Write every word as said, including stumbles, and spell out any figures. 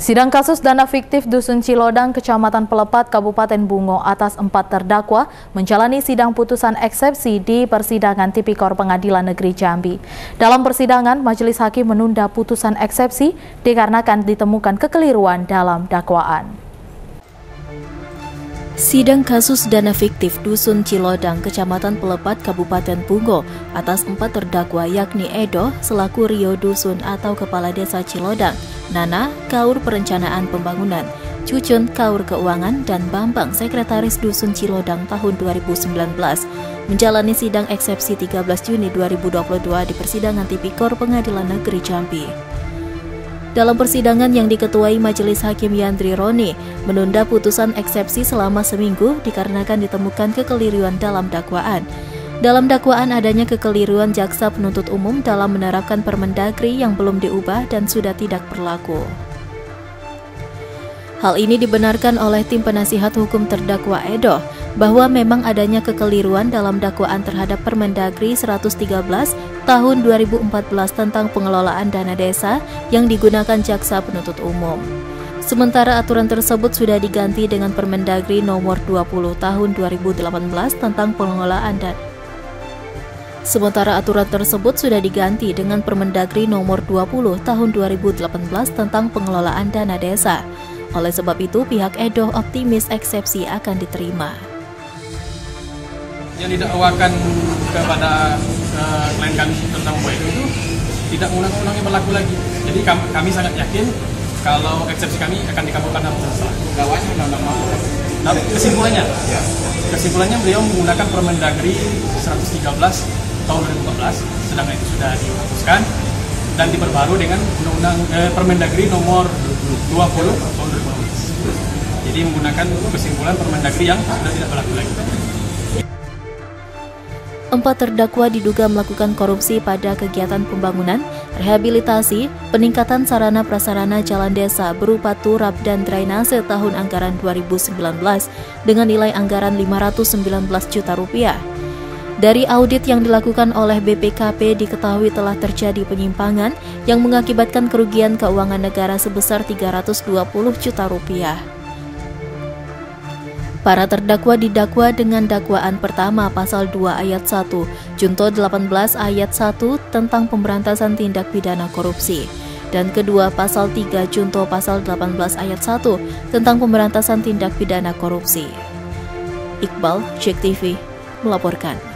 Sidang kasus dana fiktif Dusun Cilodang, Kecamatan Pelepat, Kabupaten Bungo atas empat terdakwa menjalani sidang putusan eksepsi di Persidangan Tipikor Pengadilan Negeri Jambi. Dalam persidangan, Majelis Hakim menunda putusan eksepsi dikarenakan ditemukan kekeliruan dalam dakwaan. Sidang kasus dana fiktif Dusun Cilodang, Kecamatan Pelepat, Kabupaten Bungo atas empat terdakwa yakni Edo selaku Rio Dusun atau Kepala Desa Cilodang, Nana, Kaur Perencanaan Pembangunan, Cucun, Kaur Keuangan, dan Bambang, Sekretaris Dusun Cilodang tahun dua ribu sembilan belas, menjalani sidang eksepsi tiga belas Juni dua ribu dua puluh dua di Persidangan Tipikor Pengadilan Negeri Jambi. Dalam persidangan yang diketuai Majelis Hakim Yandri Roni, menunda putusan eksepsi selama seminggu dikarenakan ditemukan kekeliruan dalam dakwaan. Dalam dakwaan adanya kekeliruan jaksa penuntut umum dalam menerapkan Permendagri yang belum diubah dan sudah tidak berlaku. Hal ini dibenarkan oleh tim penasihat hukum terdakwa Edo, bahwa memang adanya kekeliruan dalam dakwaan terhadap Permendagri seratus tiga belas tahun dua ribu empat belas tentang pengelolaan dana desa yang digunakan jaksa penuntut umum. Sementara aturan tersebut sudah diganti dengan Permendagri nomor dua puluh tahun dua ribu delapan belas tentang pengelolaan dana. Sementara aturan tersebut sudah diganti dengan Permendagri nomor dua puluh tahun dua ribu delapan belas tentang pengelolaan dana desa. Oleh sebab itu, pihak Edo optimis eksepsi akan diterima. Yang didakwakan kepada uh, klien kami tentang Edo itu tidak mengulang-ulangi berlaku lagi. Jadi kami, kami sangat yakin kalau eksepsi kami akan dikabulkan dalam selesai. Dakwanya undang-undang apa? Nah, kesimpulannya, ya. kesimpulannya beliau menggunakan Permendagri seratus tiga belas tahun dua ribu empat belas, sedangkan itu sudah dihapuskan dan diperbarui dengan undang-undang eh, Permendagri nomor dua puluh tahun dua ribu empat belas. Jadi menggunakan kesimpulan Permendagri yang sudah tidak berlaku lagi. Empat terdakwa diduga melakukan korupsi pada kegiatan pembangunan, rehabilitasi, peningkatan sarana prasarana jalan desa berupa turap dan drainase tahun anggaran dua ribu sembilan belas dengan nilai anggaran lima ratus sembilan belas juta rupiah. Dari audit yang dilakukan oleh B P K P diketahui telah terjadi penyimpangan yang mengakibatkan kerugian keuangan negara sebesar tiga ratus dua puluh juta rupiah. Para terdakwa didakwa dengan dakwaan pertama pasal dua ayat satu, Junto delapan belas ayat satu tentang pemberantasan tindak pidana korupsi, dan kedua pasal tiga Junto pasal delapan belas ayat satu tentang pemberantasan tindak pidana korupsi. Iqbal, Jek T V, melaporkan.